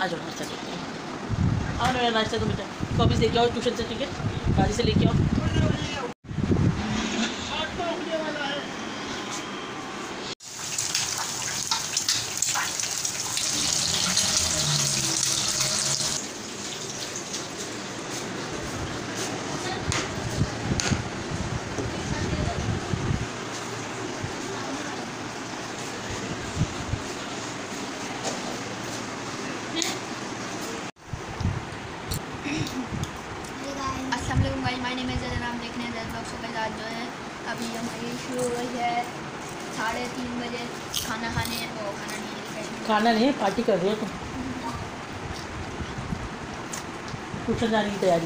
आ जाओ नाश्ता लेके आओ ना, मेरा नाश्ता तो बेटा कॉपीज लेके आओ ट्यूशन से, ठीक है गाड़ी से लेके आओ। माय नेम इज़ अजय, आप देख रहे हैं ज़ैद ब्लॉग्स के साथ। जो है अभी हमारी शुरू हो गई है 3:30 बजे खाना खाने, वो खाना नहीं पार्टी कर रहे हो तुम, ट्यूशन जाने की तैयारी।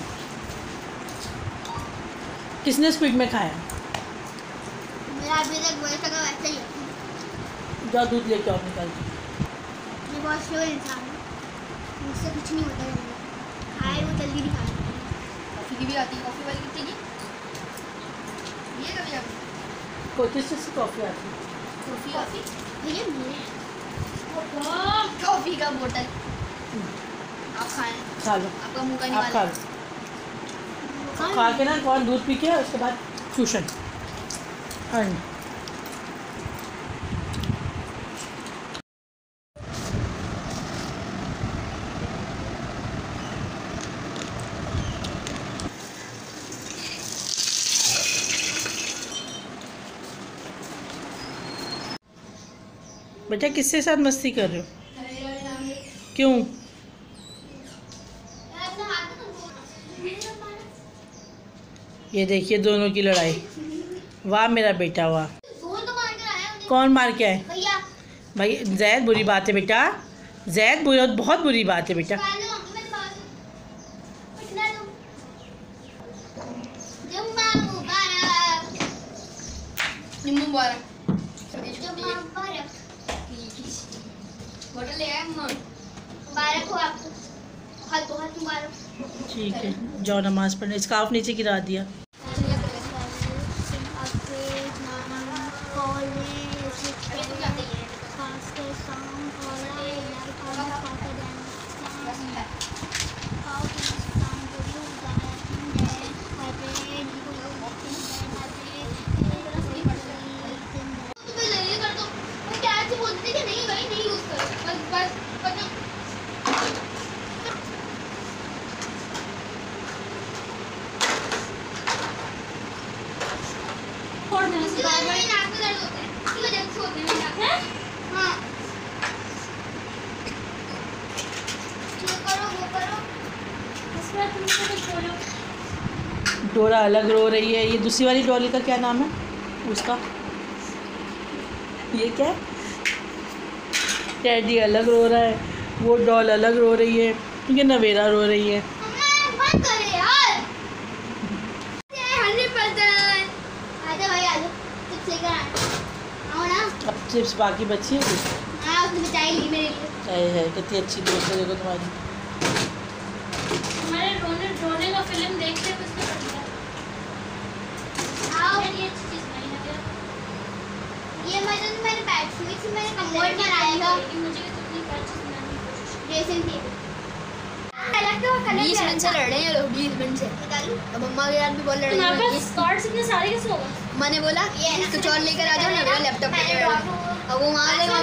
किसने स्पीड में खाया? मेरा अभी तक वैसा का वैसा ही है। जाओ दूध लेके आओ निकाल के। मैं बहुत स्लो इंसान हूँ, मुझसे कुछ नहीं होता है, खाए वो जल्दी नहीं खाए। कॉफ़ी की भी आती है, कॉफ़ी वाली कितने की ये कभी आप कोई किस चीज़ से कॉफ़ी आती है? कॉफ़ी भैया मेरे कॉफ़ी का बोतल आप खाएं, खा लो, आपका मुँह का आप खा लो, खा के ना कौन दूध पी के उसके बाद ट्यूशन। हाँ बेटा किसके साथ मस्ती कर रहे हो? क्यों? ये देखिए दोनों की लड़ाई। वाह मेरा बेटा वाह। कौन मार के आए? भाई ज़ैद बुरी बात है बेटा, ज़ैद बहुत बुरी बात है बेटा। ठीक है जाओ नमाज पढ़ने। स्कार्फ नीचे गिरा दिया। डोरा अलग रो रही है। ये दूसरी वाली डॉली का क्या नाम है उसका? ये क्या है? टेडी अलग रो रहा है, वो डॉल अलग रो रही है, ये नवेरा रो रही है। अब चिप्स बाकी बची है कितनी अच्छी दोस्त है देखो तुम्हारी। रोने का फिल्म देखते हैं ये मैंने बैठ हुई थी, मैंने कमोड में आएगा मुझे कितनी अच्छी बनाने की कोशिश ड्रेसिंग टेबल 20 मिनट से लड़ रहे हैं लोग, 20 मिनट से। अब मम्मा के साथ भी बहुत लड़ रहे हैं। कार्ड्स इतने सारे कैसे होगा? मैंने बोला कुछ और लेकर आ जाओ ना, मेरा लैपटॉप पे अब वो वहां से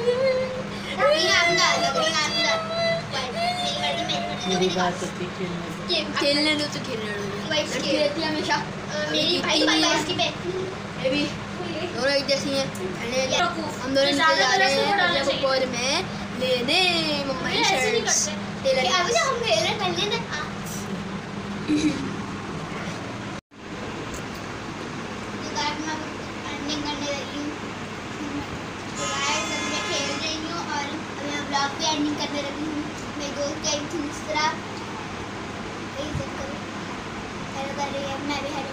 मेरी बात होती है खेलने दो तो खेलने दो। लड़की रहती है हमेशा मेरी भाई भी दोनों एक जैसी हैं। हम दोनों नीचे जा रहे हैं ऊपर में लेने मम्मा की शर्ट्स टेलर। हम खेल रहे पहले ना एंडिंग करने लगी हूँ। मेरी दोस्त गई थी इस तरह हेलो कर रही है, मैं भी हेलो।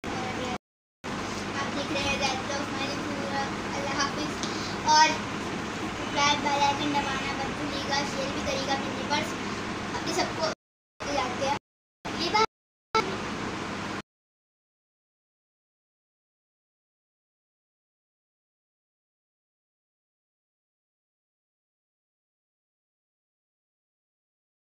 आप देख रहे हैं ज़ैद ब्लॉग्स, मैंने पूरा। अल्लाह हाफिज़ और सब्सक्राइब बेल आइकन दबाना मत भूलिएगा, शेयर भी करिएगा अपने नेबर्स अपने सबको।